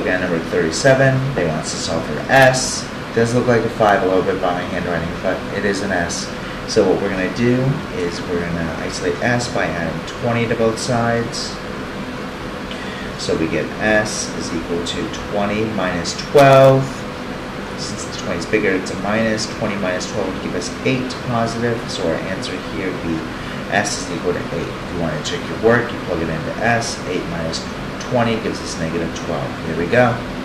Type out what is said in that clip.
at number 37. They want us to solve for S. It does look like a 5 a little bit by my handwriting, but it is an S. So what we're going to do is we're going to isolate S by adding 20 to both sides. So we get S is equal to 20 minus 12. Since the 20 is bigger, it's a minus. 20 minus 12 would give us 8 positive. So our answer here would be S is equal to 8. If you want to check your work, you plug it into S. 8 minus 20 gives us negative 12. Here we go.